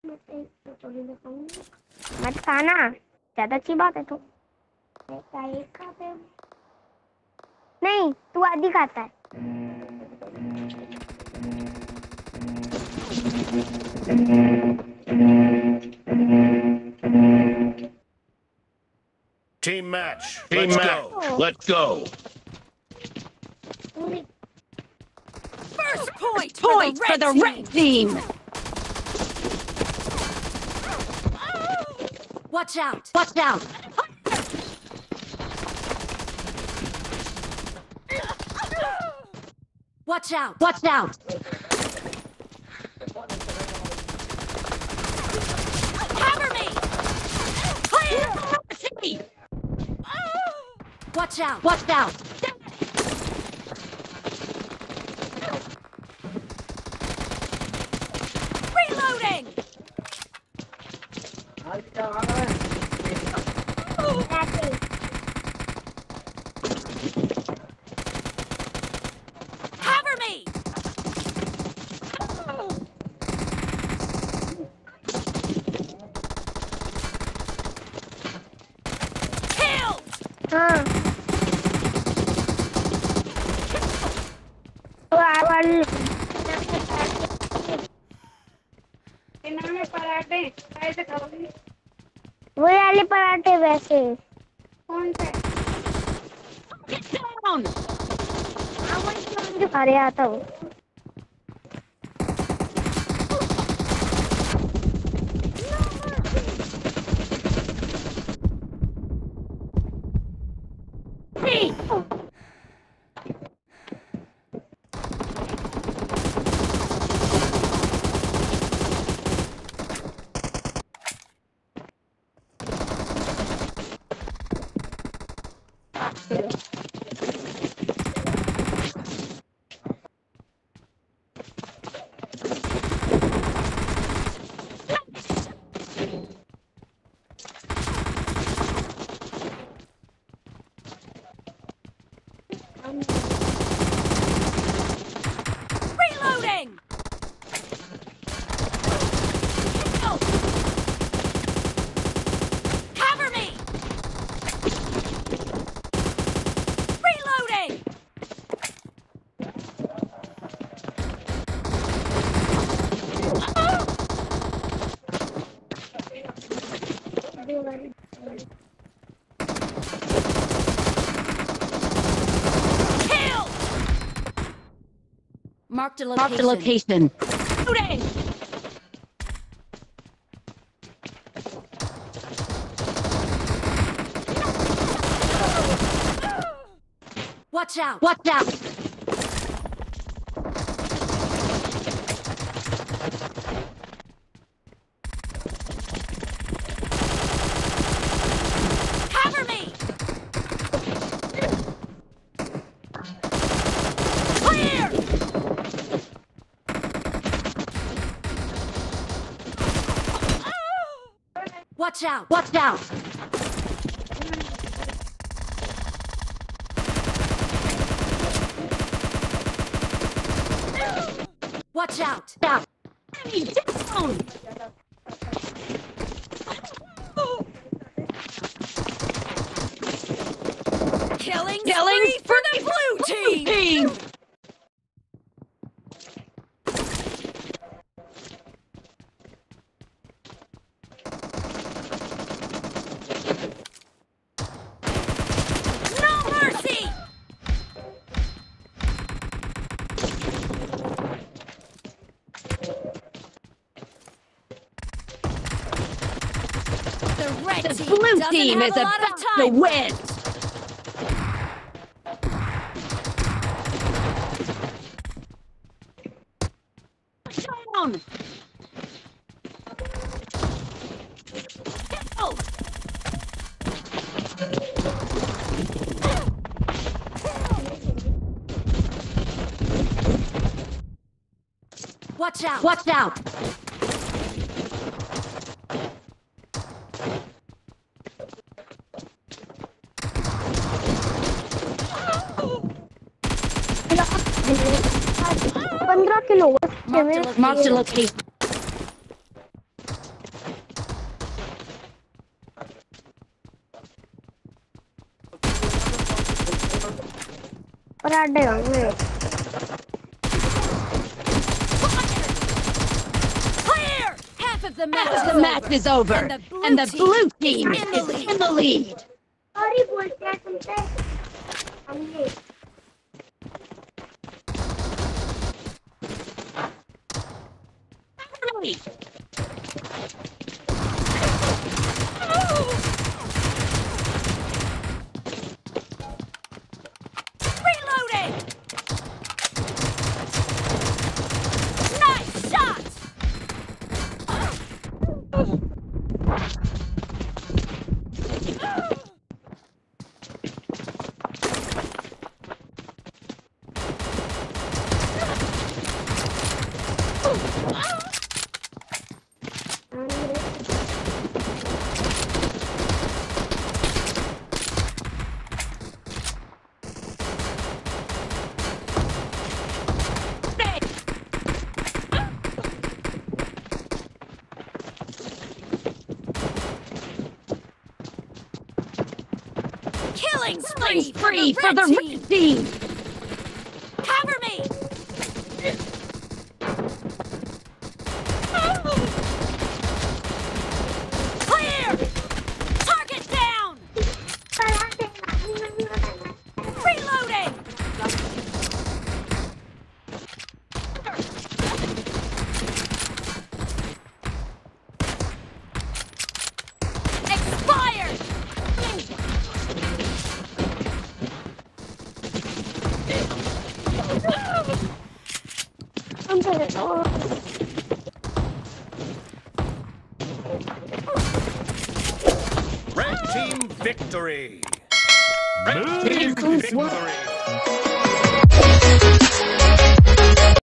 मत खाना, ज्यादा अच्छी बात है। तो एक खाते हैं। नहीं, तू आधी खाता है। Team match. Let's go. First point for the red team. Watch out! Watch out! Watch out! Watch out! Cover me! Clear! See! Watch out! Watch out! Reloading! Cover me! Killed! वो वाले पराठे वैसे कौन से? Get down! अरे आता हूँ। Reloading! Cover me! Reloading! Kill! Marked a location. Reloading! Watch out! Watch out! Cover me! Clear! Watch out! Watch out! Watch out! Stop! Enemy down! Killing spree for the blue team! No mercy! The red Blue team is about to win! Down! Kill! Watch out! Watch out! $15 kilo Marked a location. पराठे होंगे। Clear! Half of the match is over, and the blue team is in the lead. Sorry बोलते हैं तुमसे हमने Reloading! Nice shot! Killing spree for the red team. Cover me! Clear! Target down! Reloading! Expired! Red team victory. Red team victory.